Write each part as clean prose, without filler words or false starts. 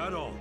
At all.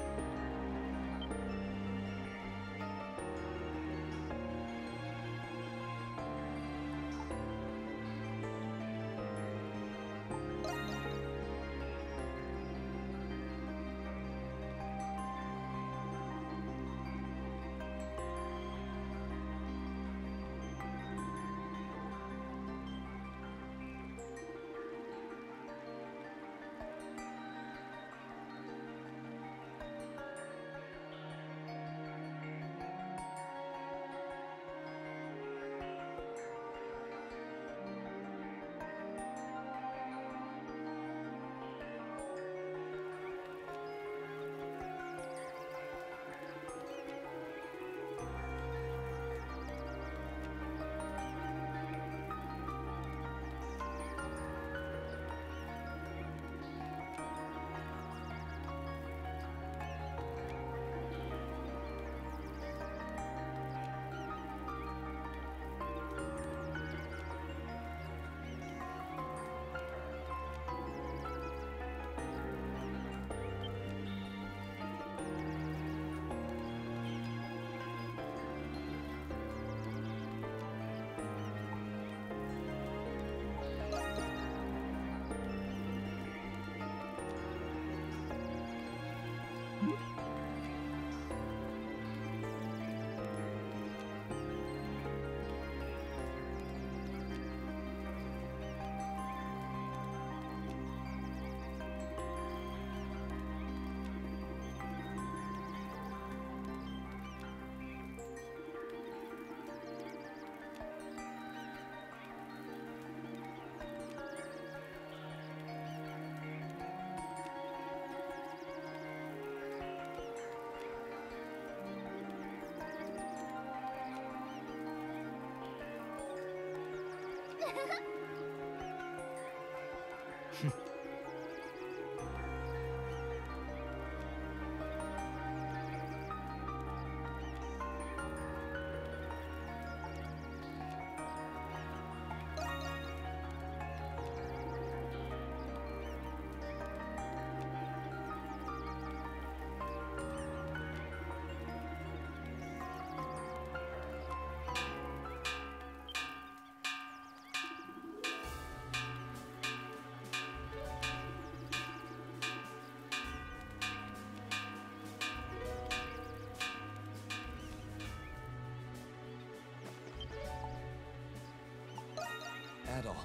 At all.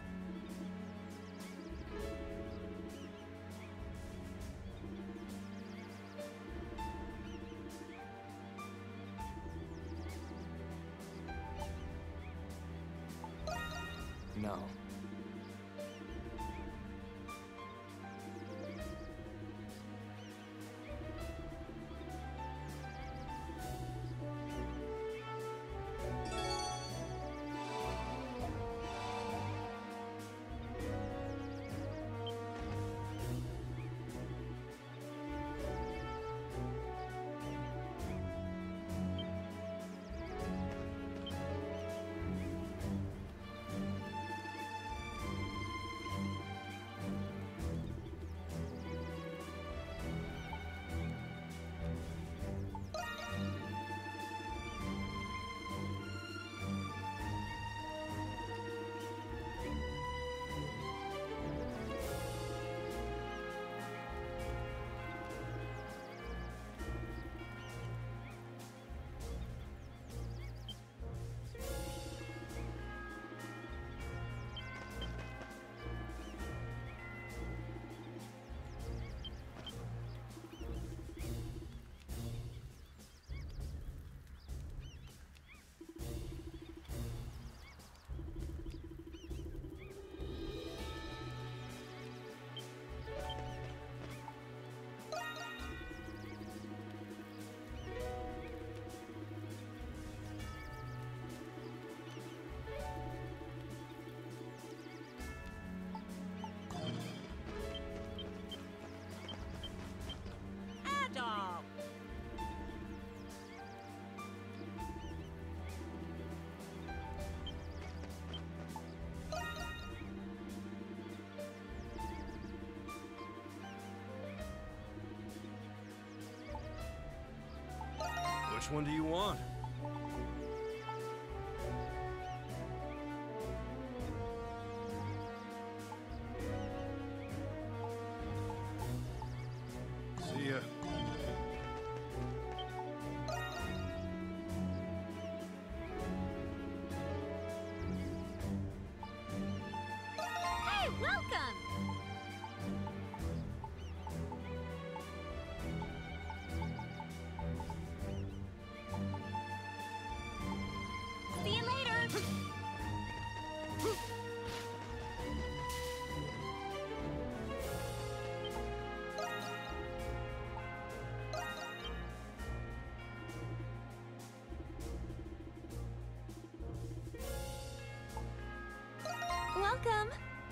No. Which one do you want? See ya. Hey, welcome! See you later! Welcome!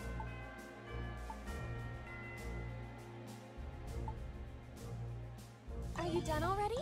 Are you done already?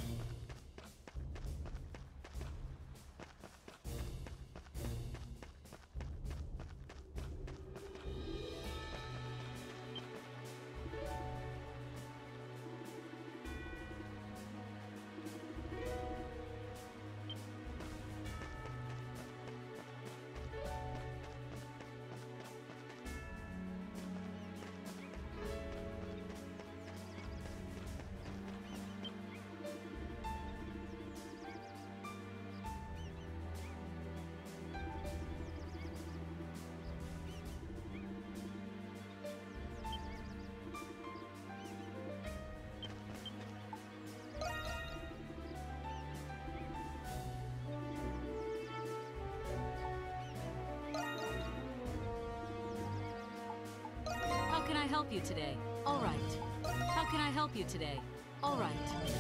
How can I help you today? All right. How can I help you today? All right.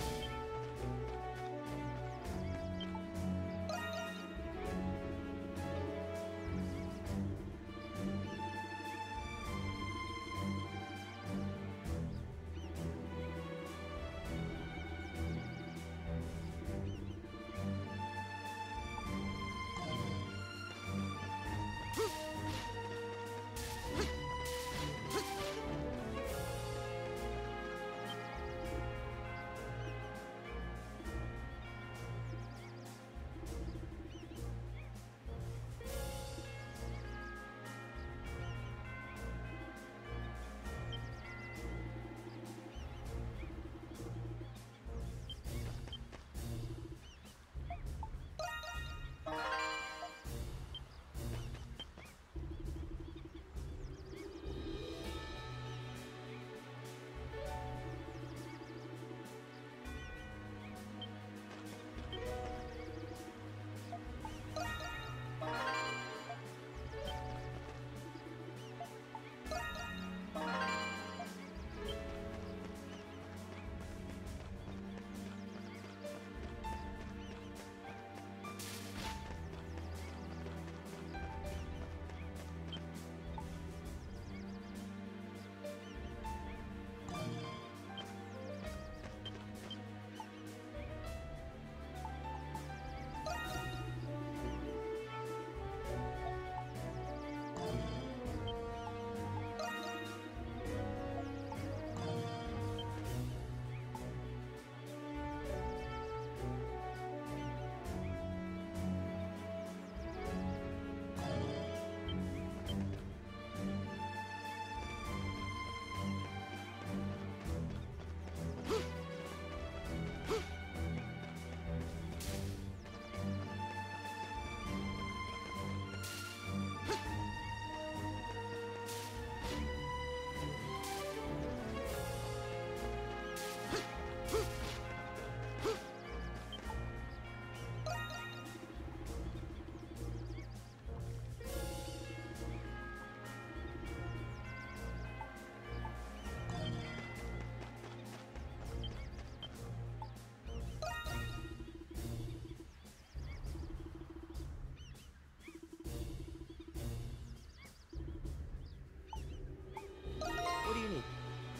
What do you need?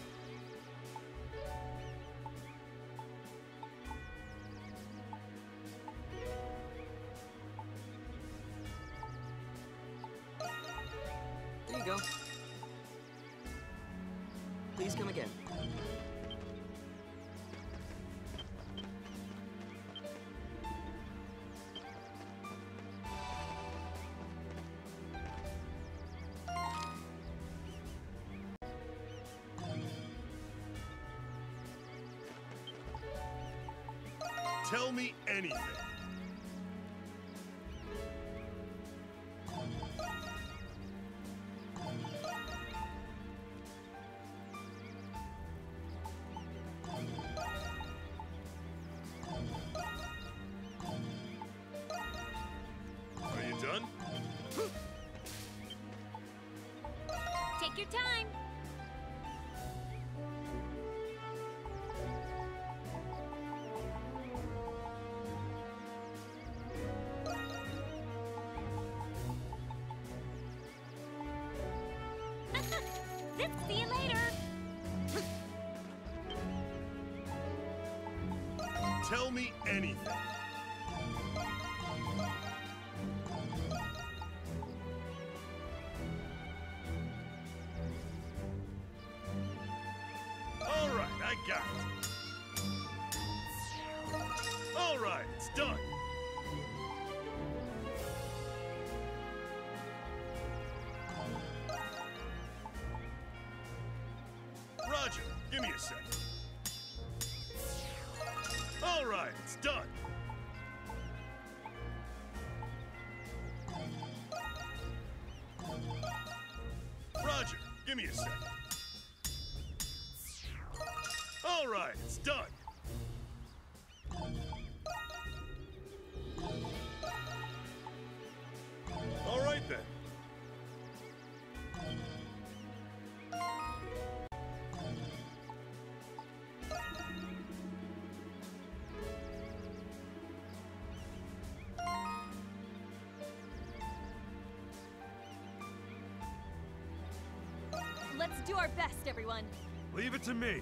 There you go. Please come again. Tell me anything. Are you done? Take your time. See you later. Tell me anything. All right, I got it. All right, it's done. Roger, give me a second. All right, it's done. Roger, give me a second. All right, it's done. All right then. Let's do our best, everyone. Leave it to me.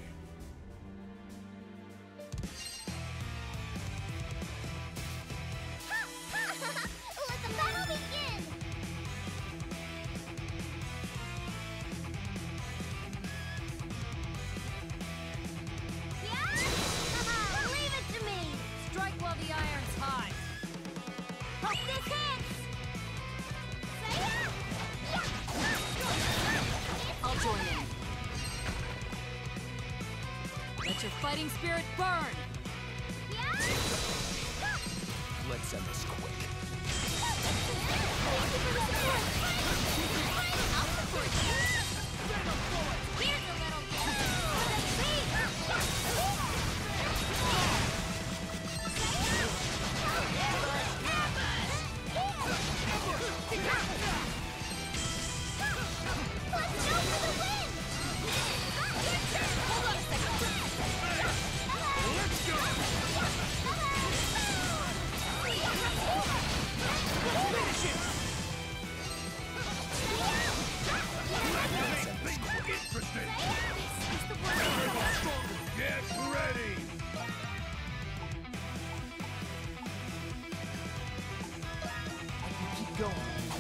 Let the battle begin! Yeah? Leave it to me! Strike while the iron's hot. Hope this hits! Say yeah! I'll join in. Let your fighting spirit burn! Yeah! Let's end this quick. I'll support you! Here's a little gift for the beat! Let's go for the win! Hold on a second. Let's go! Finish it! Interesting. This is the word. Get ready. Keep going.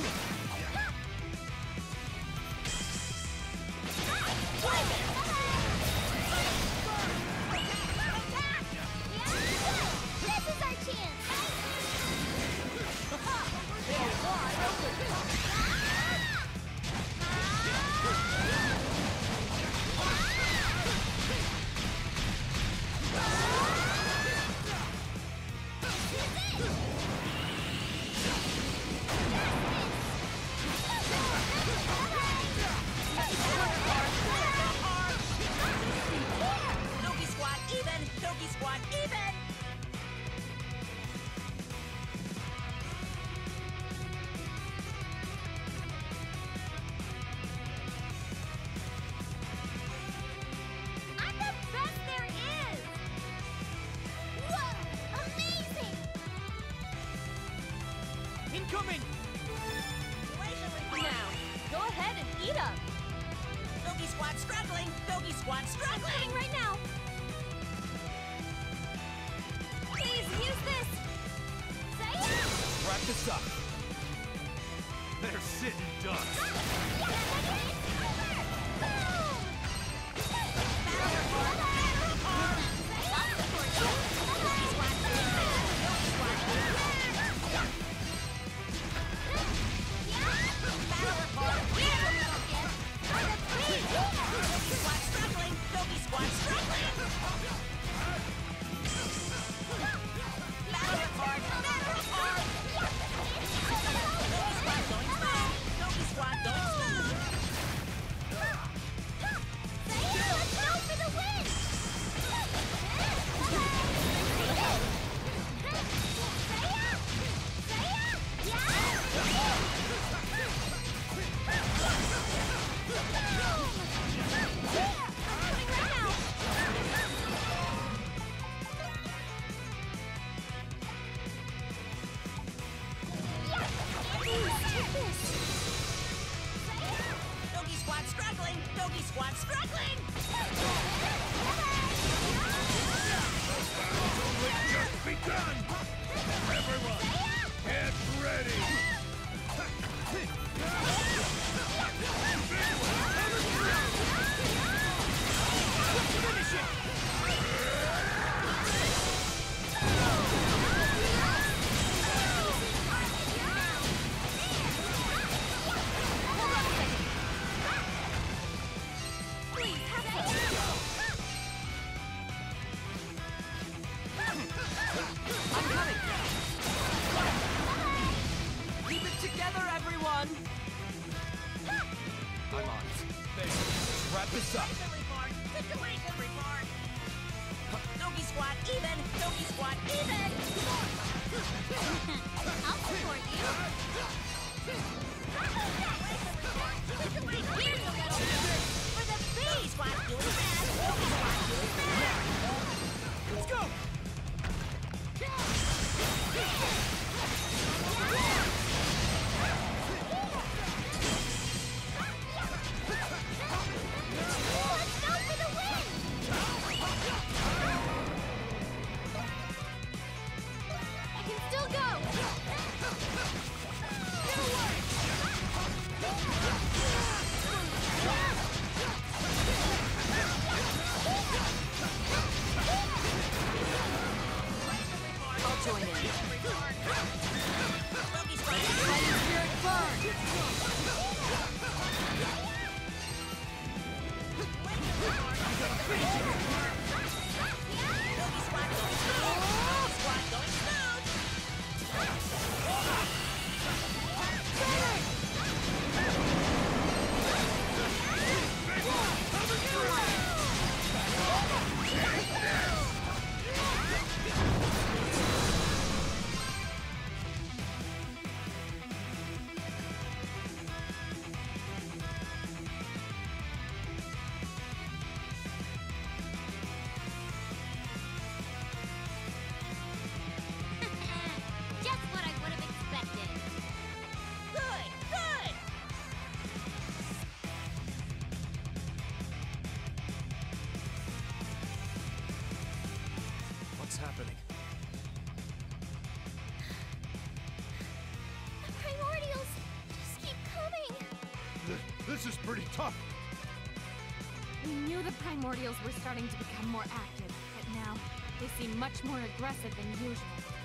This is our chance! Dogi squad even! Dogi squad even! I'm the best there is! Whoa! Amazing! Incoming! Now, go ahead and eat up! Dogi squad struggling! Dogi squad I'm struggling! coming right now! Please use this! Say yeah! Wrap this up. They're sitting ducks. Squad struggling! Dogi squad struggling! struggling! Only just begun! Everyone, get ready! Finish it! Please, have some! I'm coming! Keep it together, everyone! I'm on it. There, let's wrap this up. Situation report! Dogi Squad, even! Dogi Squad, even! I'll support you. Here's a little for the Dogi beast! Squad, doing bad! Dogi Squad, doing bad! Let's go! Let's go for the win! I can still go! Get away! I'll join in. Dogi Squad, Fighting spirit burn! Dogi Squad going smooth! Dogi Squad going smooth! Just what I would have expected. Good, good! What's happening? The primordials just keep coming. This is pretty tough. We knew the primordials were starting to become more active, but now they seem much more aggressive than usual.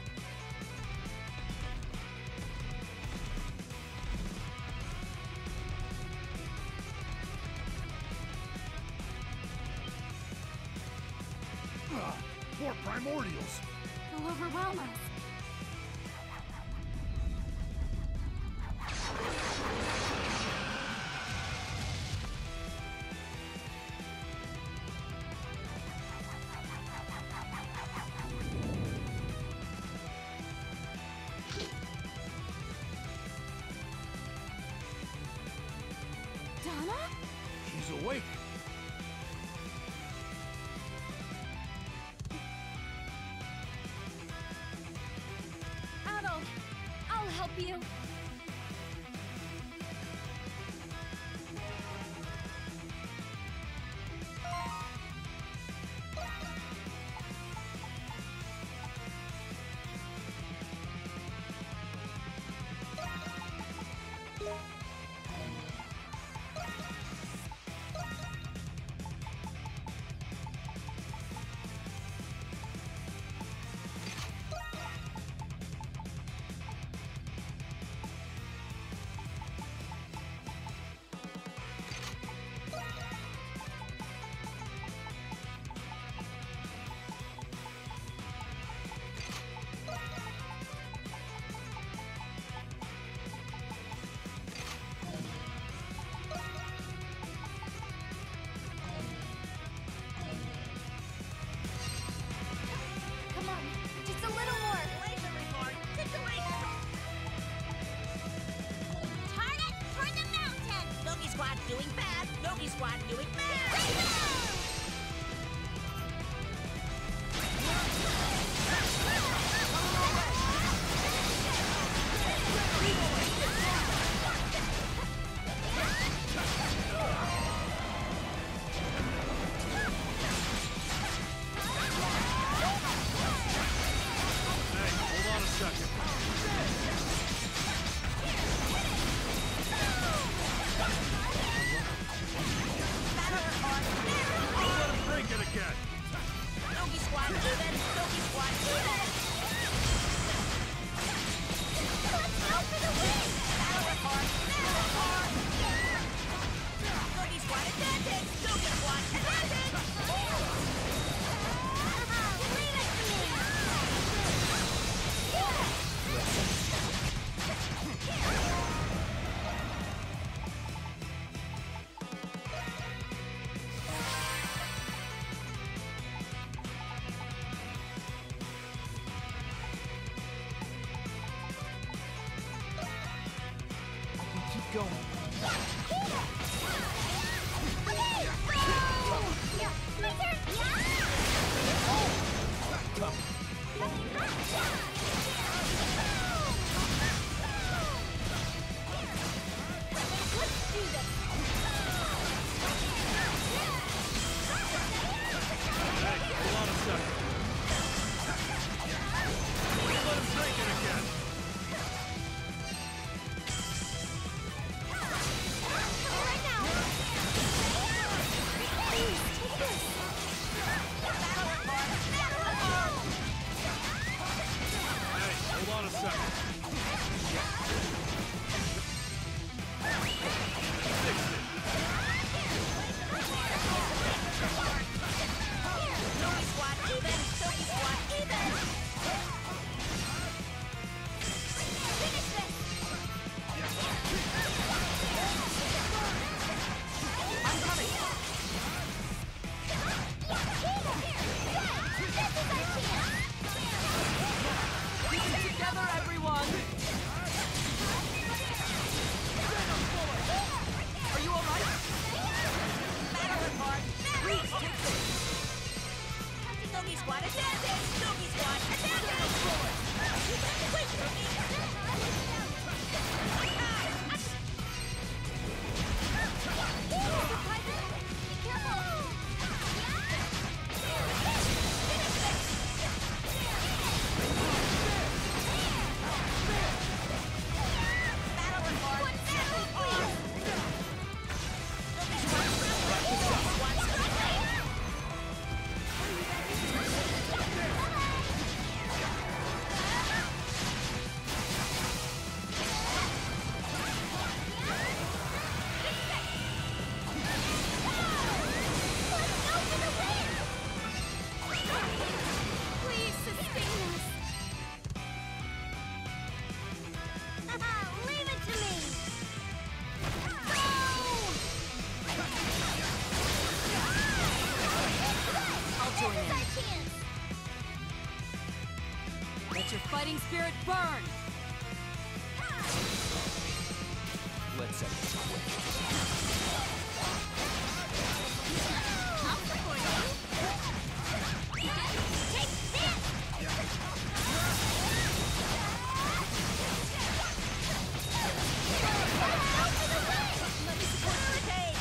More primordials. They'll overwhelm us. Donna? She's awake. Adol, I'll help you. Fighting spirit, burn! Let's end this quick. I'll support you. Take this! Let me support Barricade!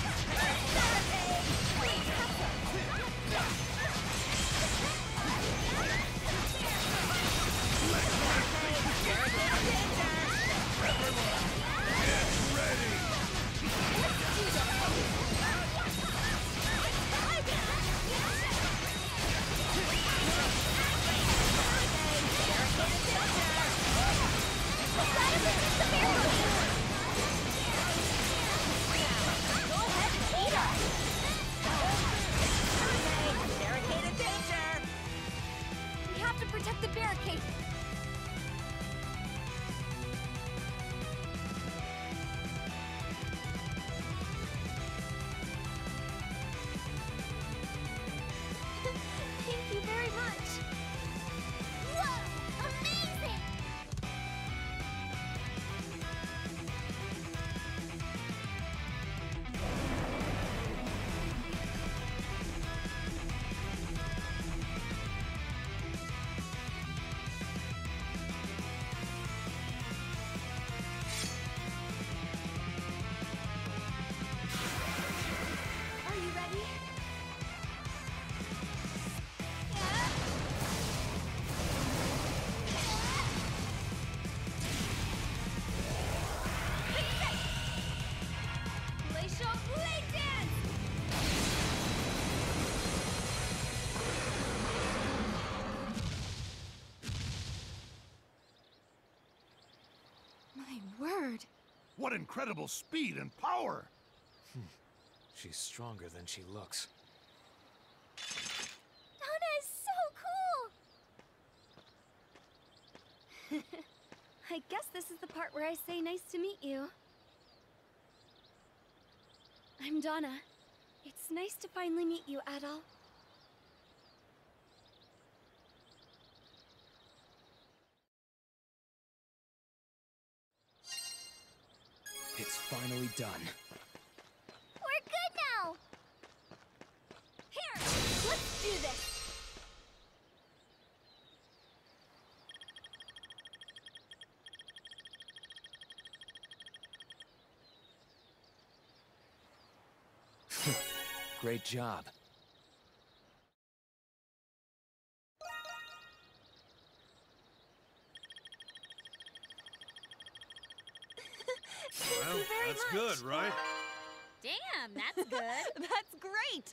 Barricade in danger! We have to protect the barricade. Thank you very much. Whoa! Amazing! Are you ready? Glacial Blade Dance! My word. What incredible speed and power! She's stronger than she looks. Donna is so cool! I guess this is the part where I say nice to meet you. I'm Donna. It's nice to finally meet you, Adol. It's finally done. We're good now! Here, let's do this! Great job. Thank Well, you very that's much. good, right? Damn, that's good. That's great!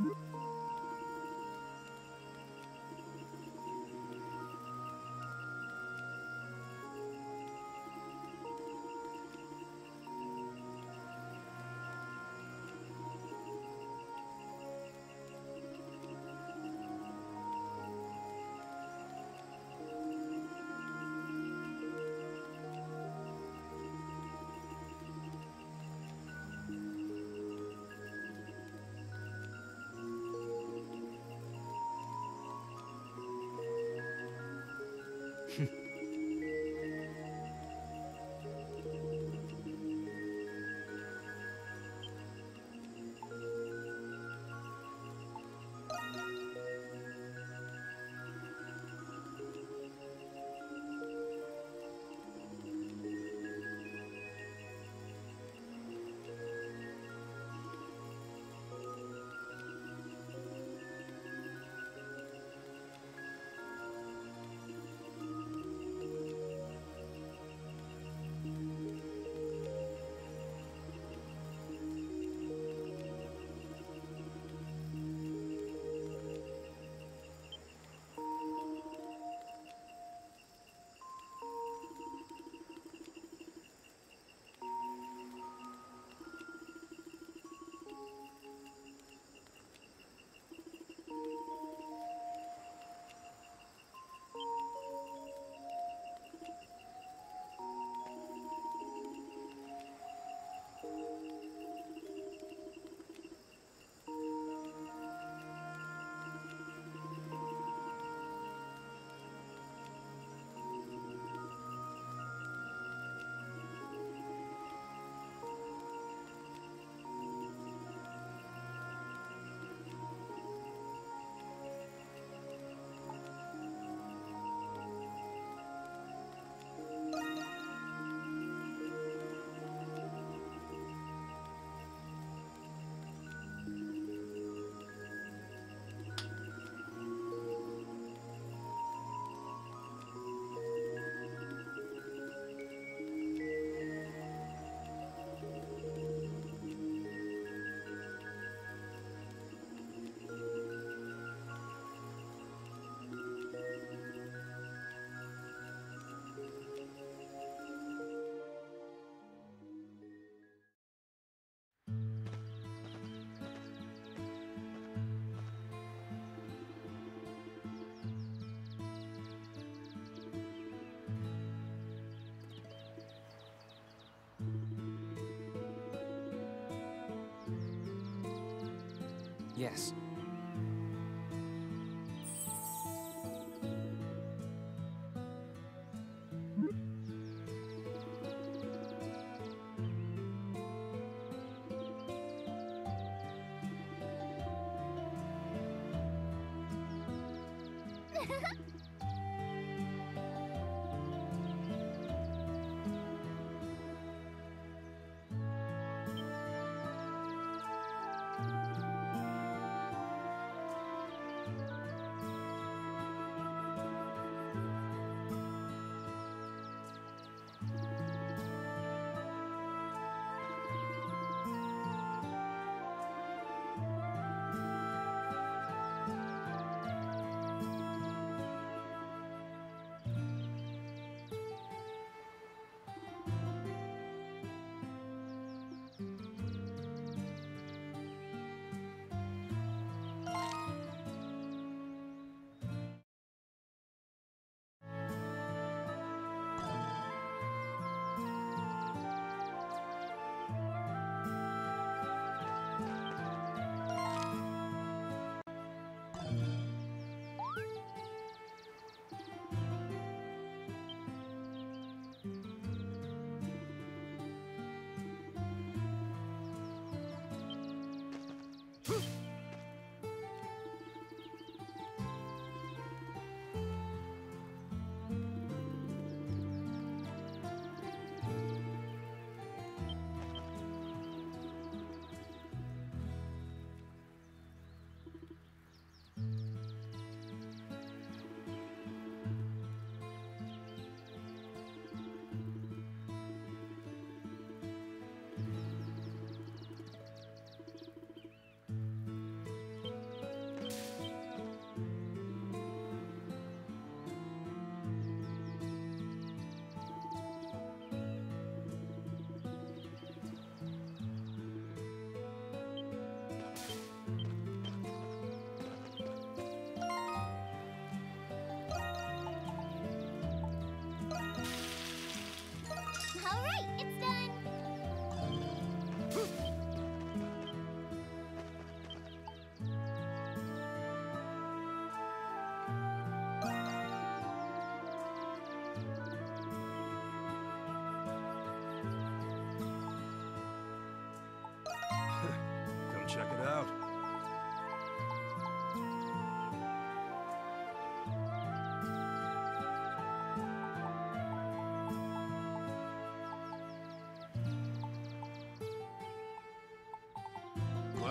Yes.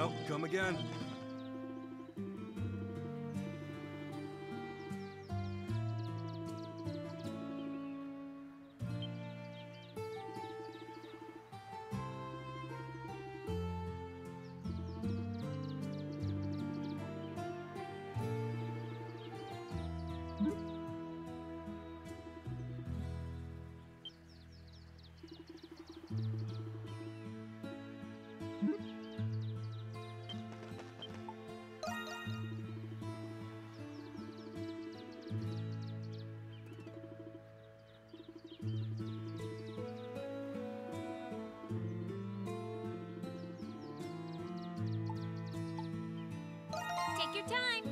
Well, come again. Take your time.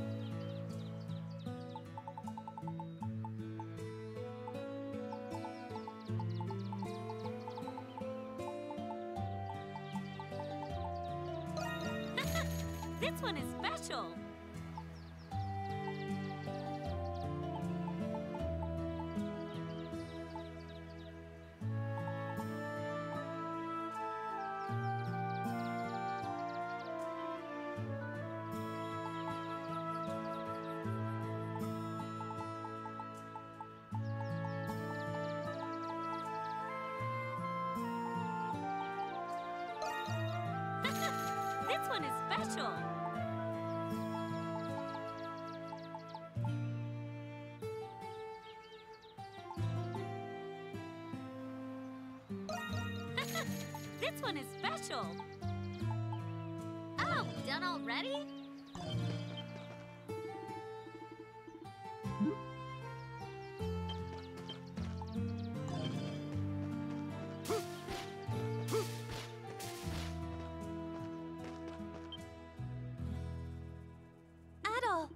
This one is special. This one is special. This one is special. Oh, done already? Adol!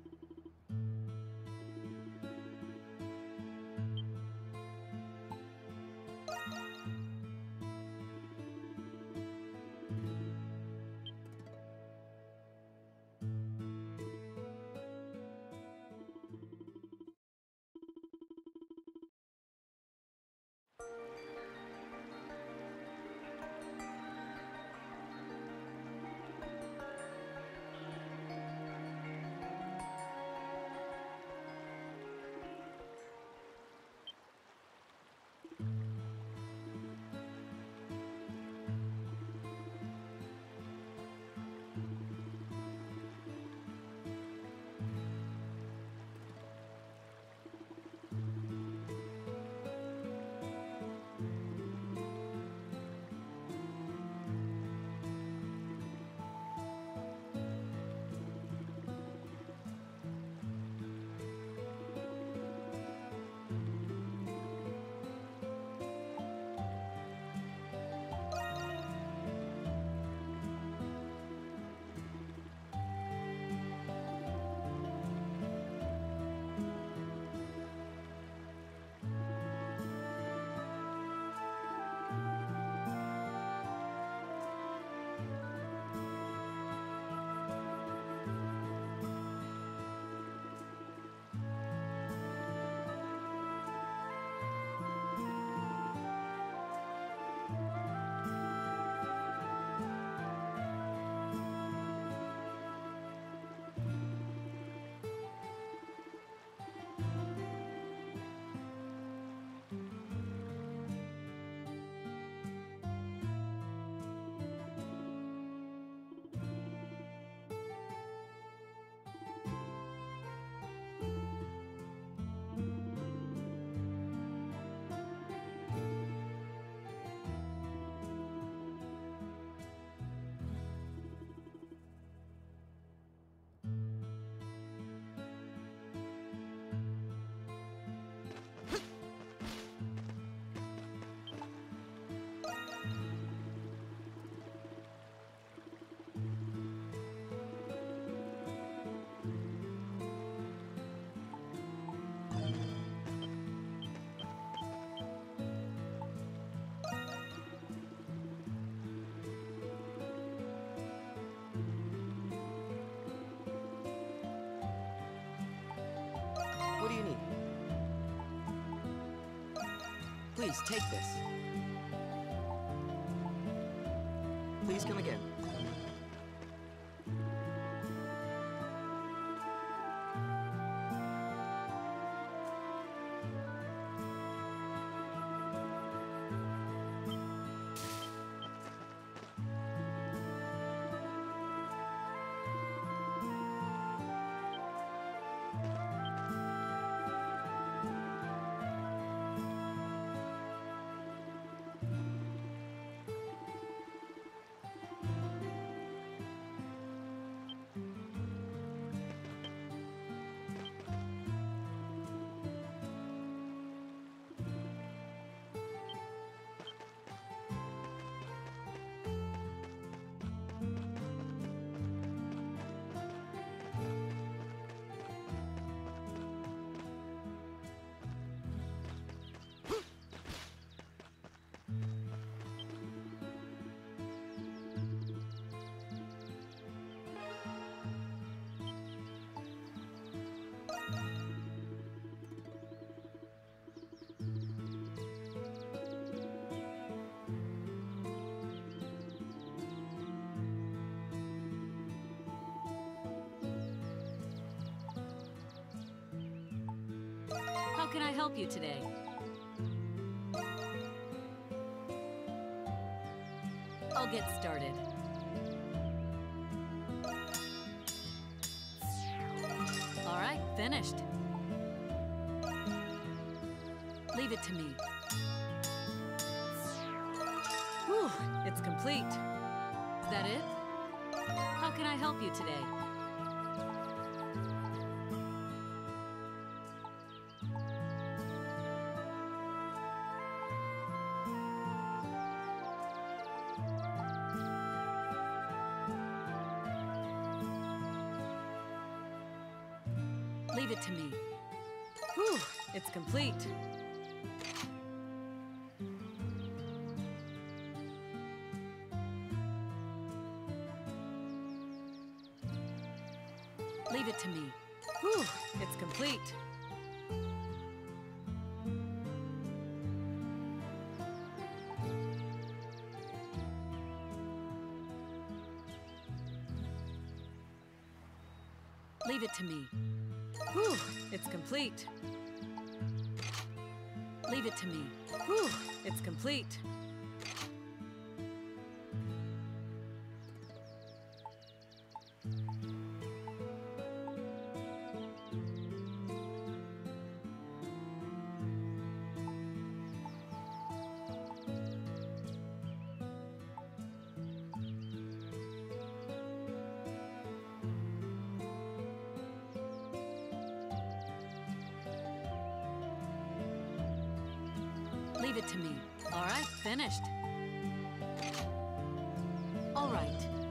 What do you need? Please, take this. Please come again. can I help you today? I'll get started. All right, finished. Leave it to me. Whew, it's complete. Is that it? How can I help you today? Leave it to me. Whew, it's complete. Leave it to me. Whew, it's complete. Leave it to me. Whew, it's complete. Leave it to me. Whew, it's complete. Leave it to me. All right, finished. All right.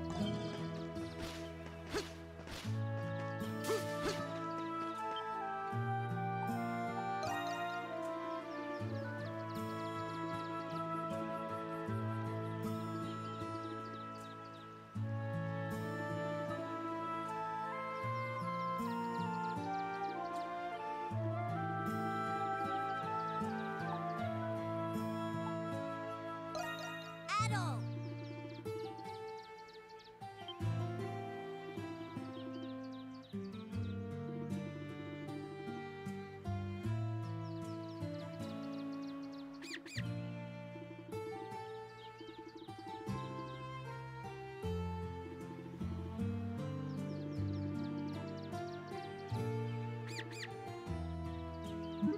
Adol!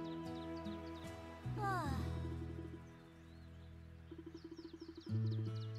Ah.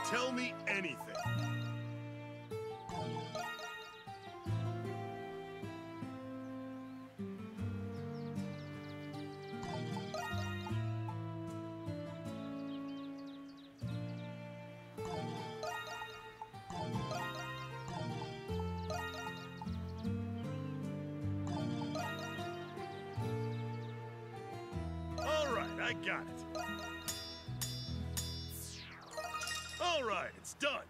Tell me anything. All right, I got it. All right, it's done.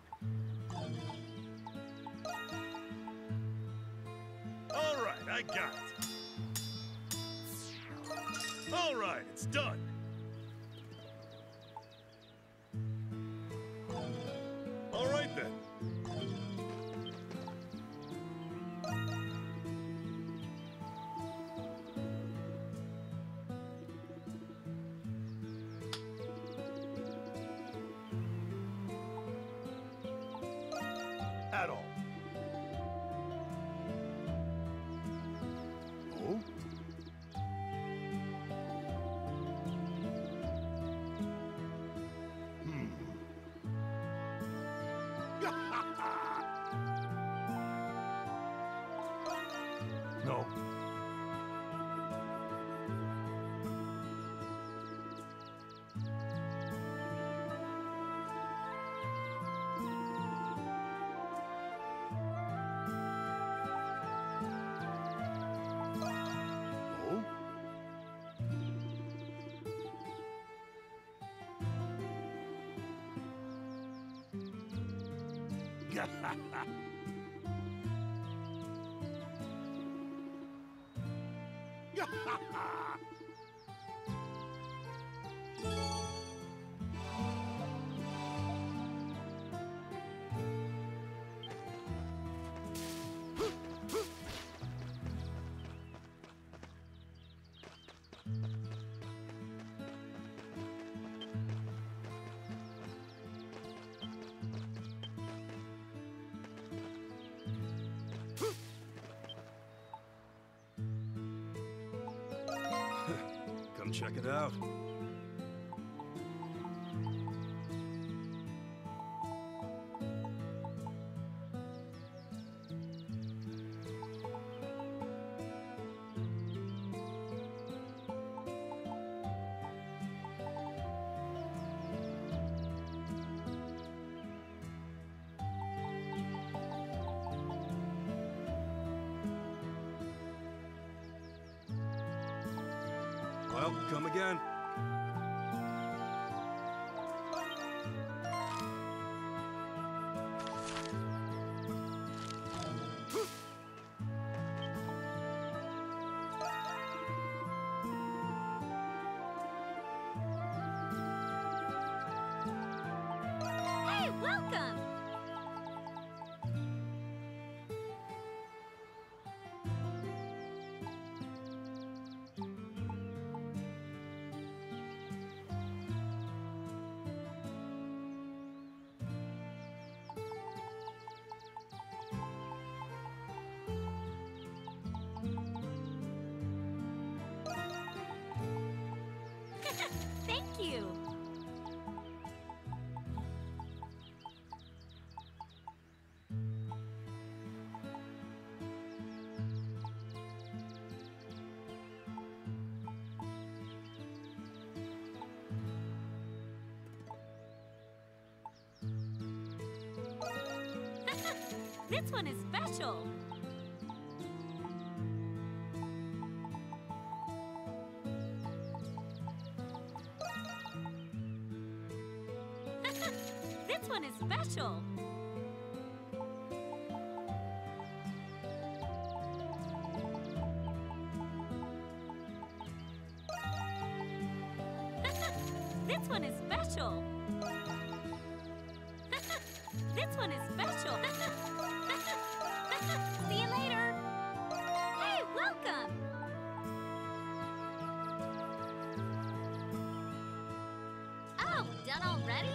All right, I got it. All right, it's done. All right then. At all. Oh? No. Oh? Come check it out. Well, come again. Hey, welcome! Thank you! This one is special! This one is special! This one is special! This one is special! See you later! Hey, welcome! Oh, done already?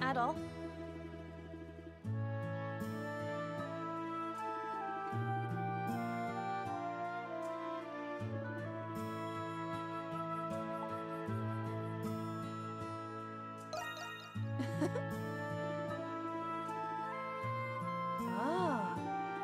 Adol? Ah.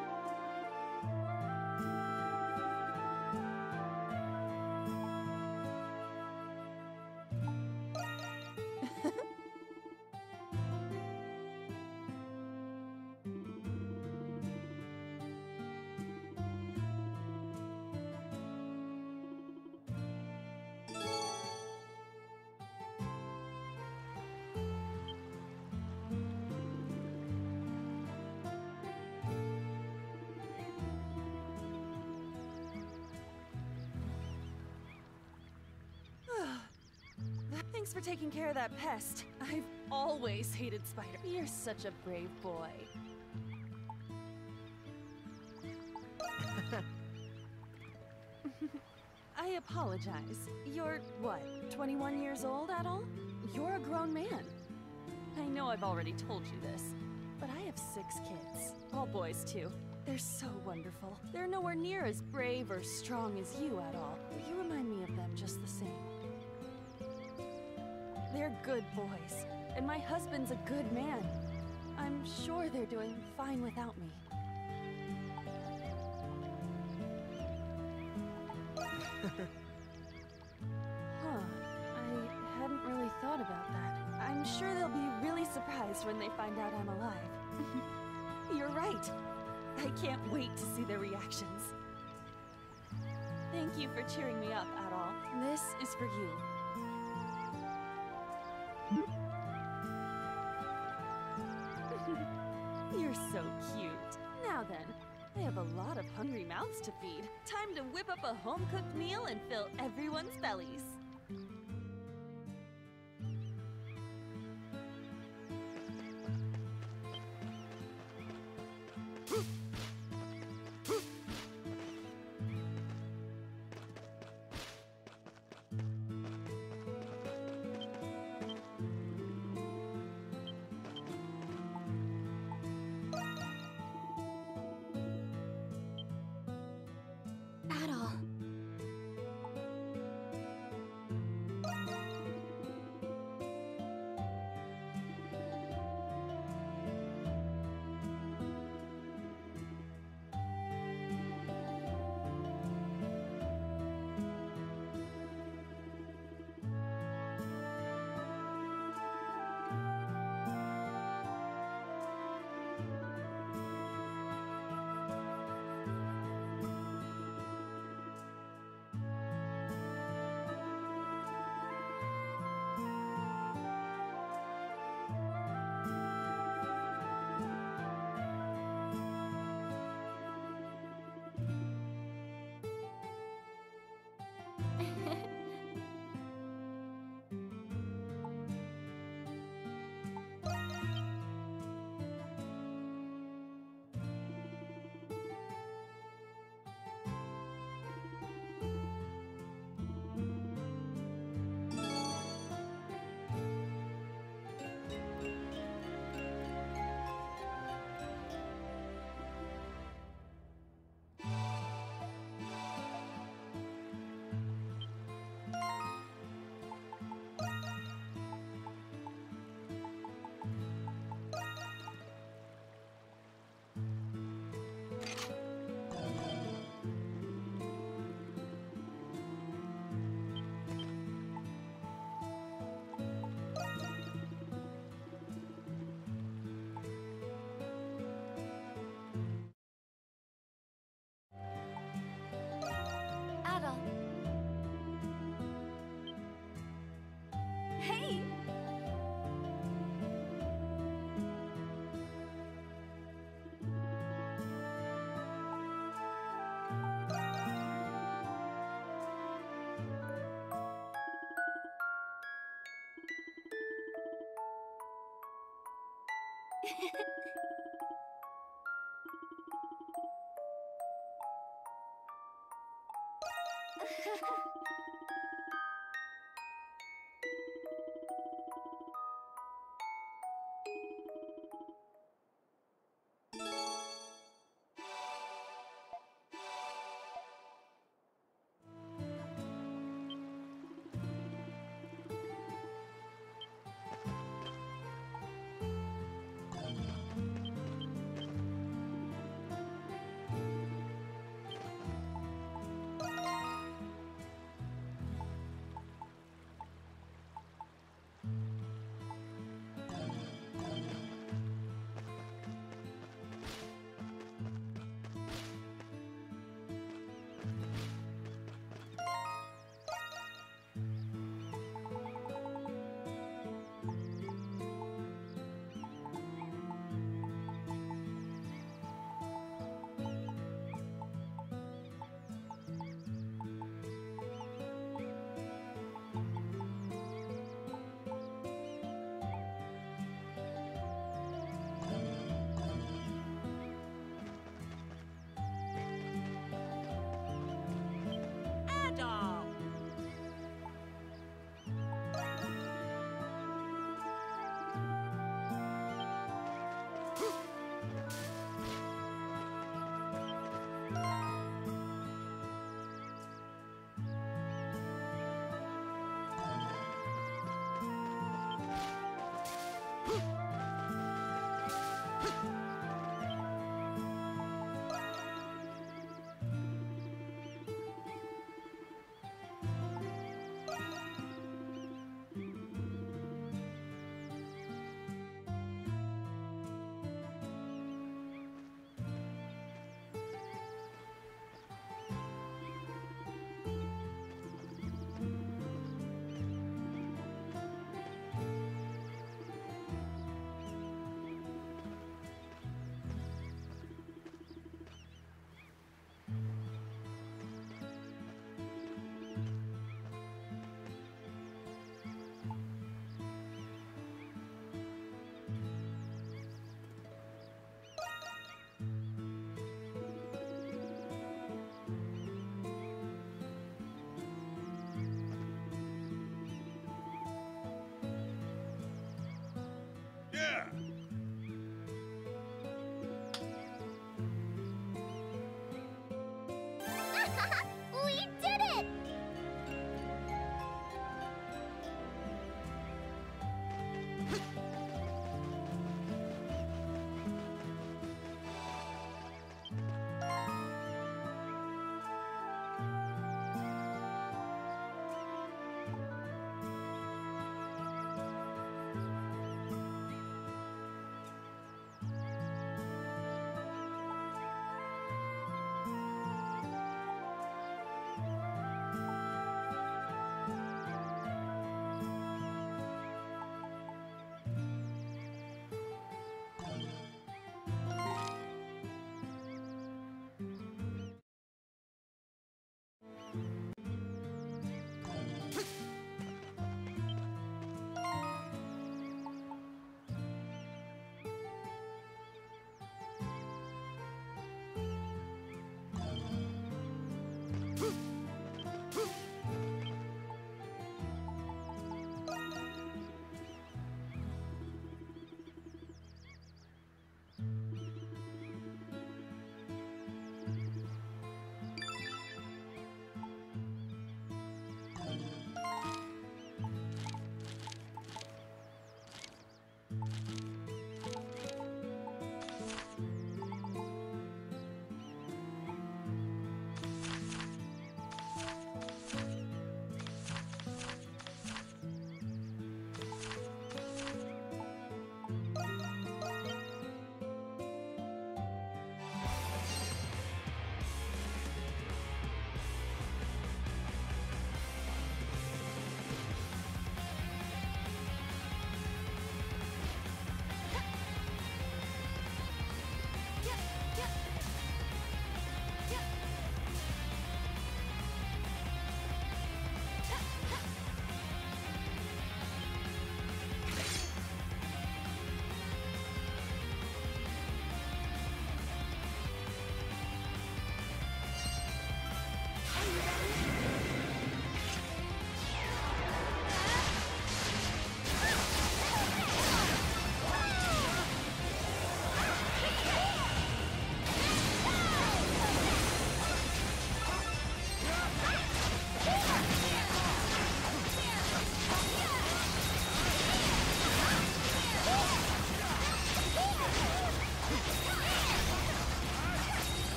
Thanks for taking care of that pest. I've always hated spiders. You're such a brave boy. I apologize. You're, what, 21 years old, Adol? You're a grown man. I know I've already told you this, but I have 6 kids. All boys, too. They're so wonderful. They're nowhere near as brave or strong as you, Adol. But you remind me of them just the same. They're good boys, and my husband's a good man. I'm sure they're doing fine without me. Huh. I hadn't really thought about that. I'm sure they'll be really surprised when they find out I'm alive. You're right. I can't wait to see their reactions. Thank you for cheering me up, Adol. This is for you. You're so cute. Now then, I have a lot of hungry mouths to feed. Time to whip up a home-cooked meal and fill everyone's bellies. Adol. Adol. Hey!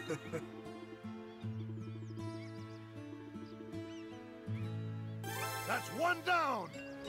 That's one down!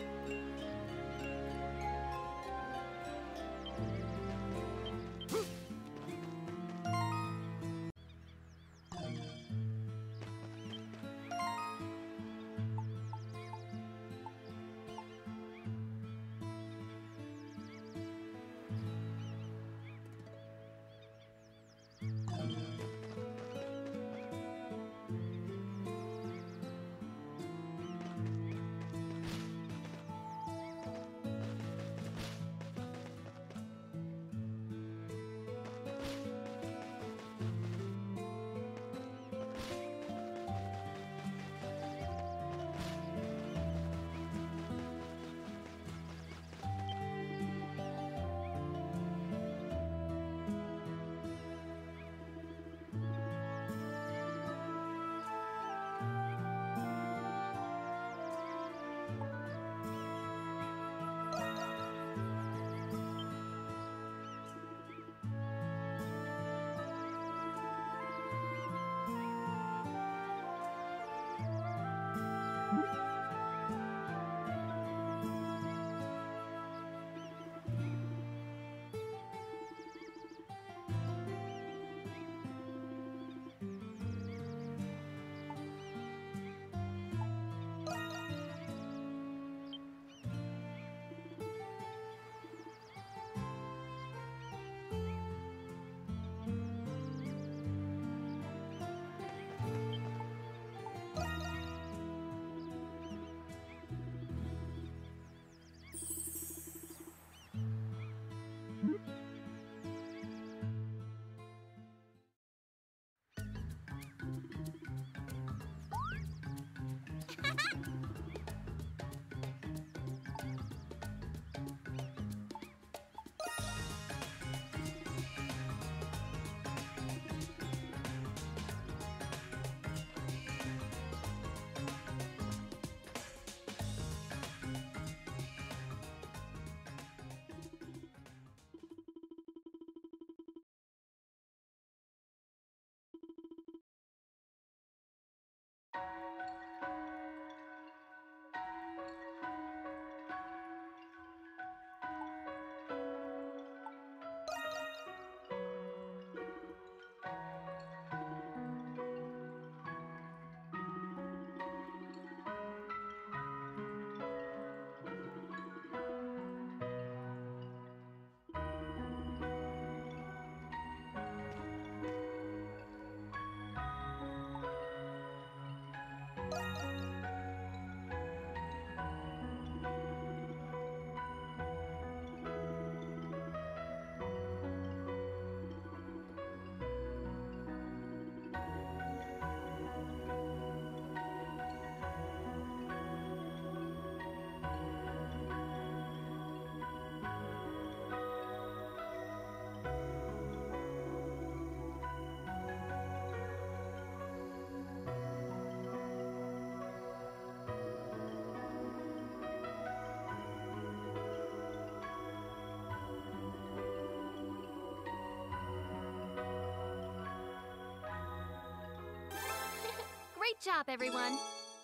Great job, everyone!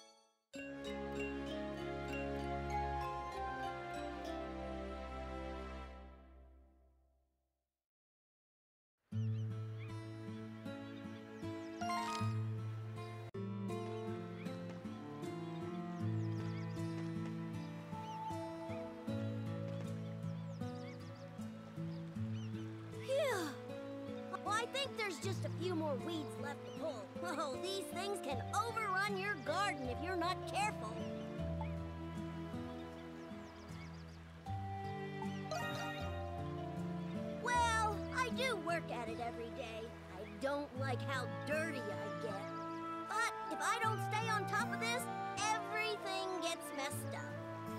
Phew! Well, I think there's just a few more weeds left to pull. Oh, these things can overrun your garden if you're not careful. Well, I do work at it every day. I don't like how dirty I get. But if I don't stay on top of this, everything gets messed up.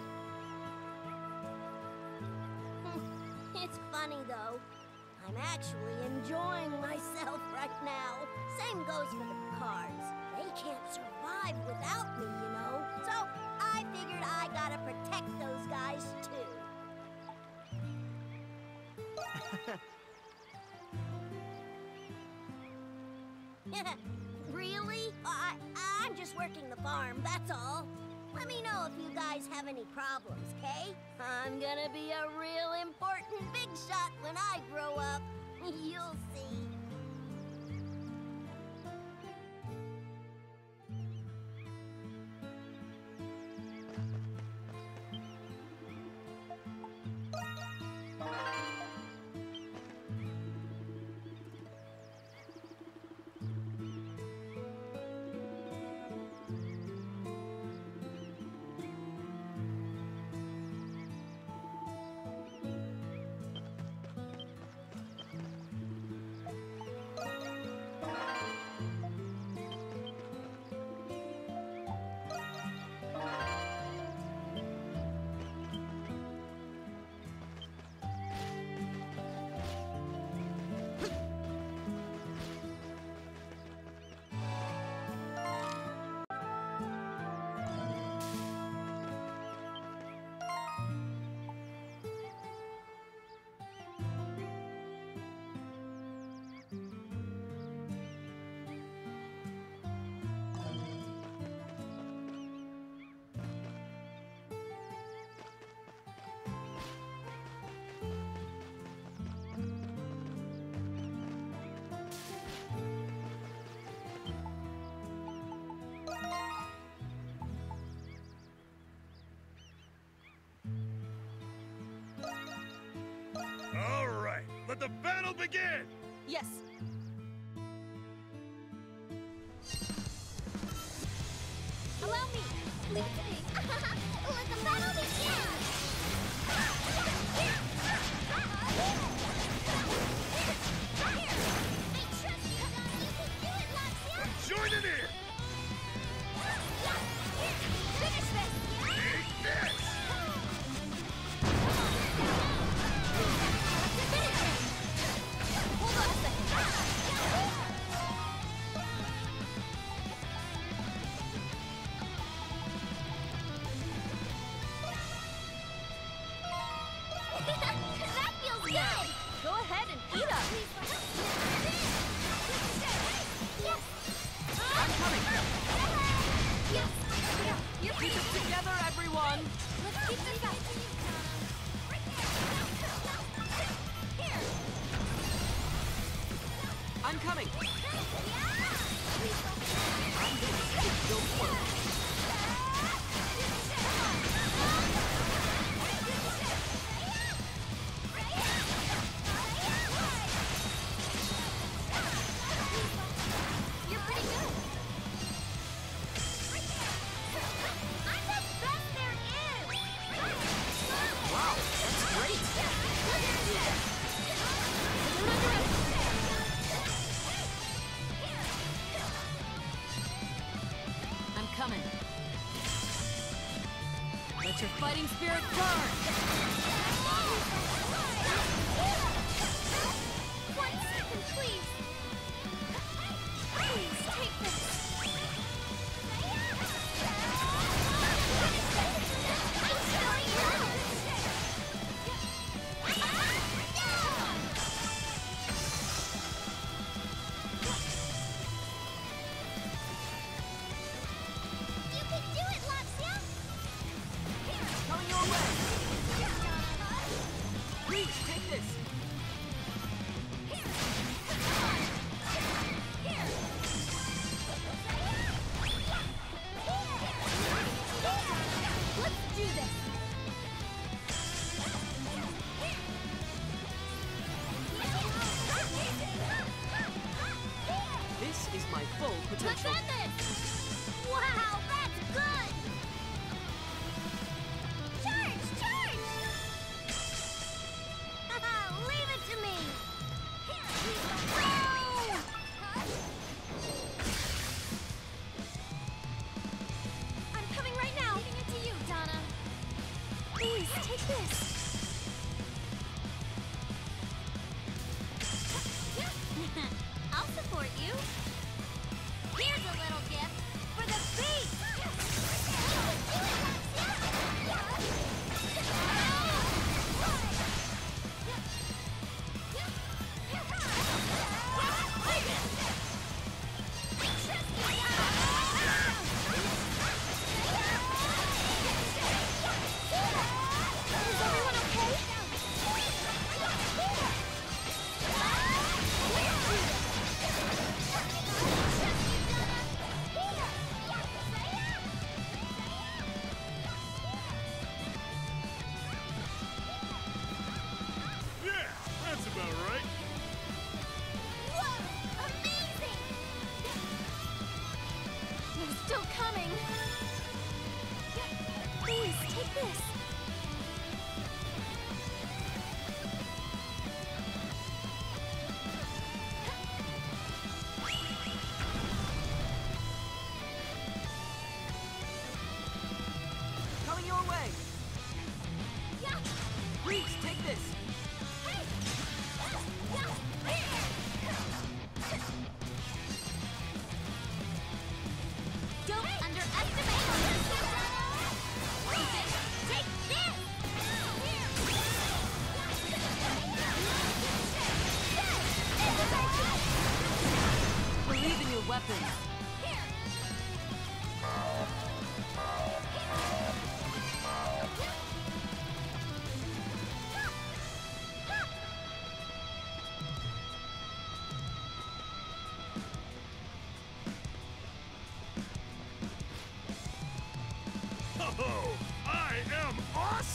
It's funny, though. I'm actually enjoying myself right now. Same goes for the cards. They can't survive without me, you know. So I figured I gotta protect those guys, too. Really? I'm just working the farm, that's all. Let me know if you guys have any problems, okay? I'm gonna be a real important big shot when I grow up. You'll see. All right, let the battle begin! Yes. Allow me. Leave it to me. Let the battle begin. I trust you, Donna. You can do it, Luxia. Join it in! Finish this. Take this! Hold on a second. That feels good. Go ahead and eat up. Yes. I'm coming. Yes. Keep it together, everyone. Let's keep this up. Here. I'm coming. Yeah. I'm gonna take your word. You're pretty good. I'm the best there is. Wow, that's great. I'm coming. Let your fighting spirit burn! 1 second, please. Please take this. I'm telling you. You can do it, Luxia. Coming your way. Please take this. Let's do this. This is my full potential. Defend this! Wow, that's good! Charge! Charge! Leave it to me! Go! I'm coming right now! Leaving it to you, Donna. Please, take this. I'll support you. Here's a little gift for the beast!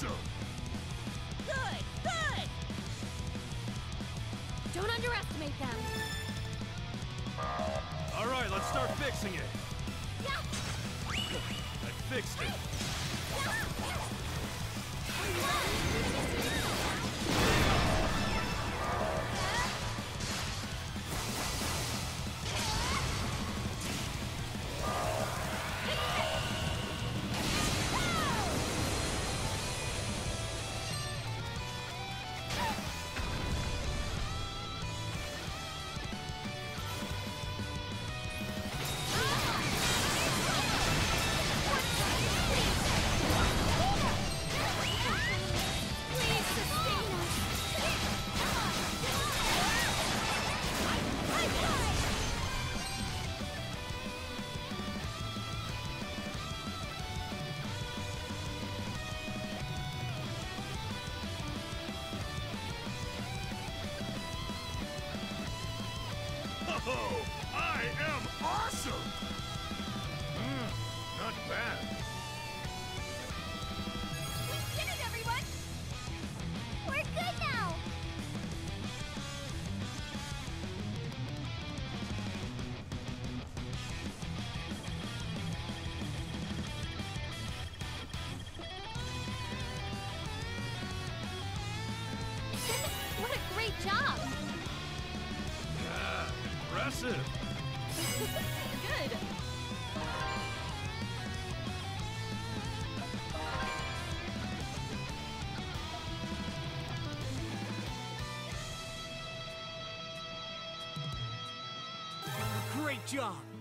awesome! Good, good! Don't underestimate them. All right, let's start fixing it. I fixed it. Please sustain us. Oh, I am awesome! Not bad. We did it, everyone! We're good now! What a great job! Yeah, impressive. Good. Great job!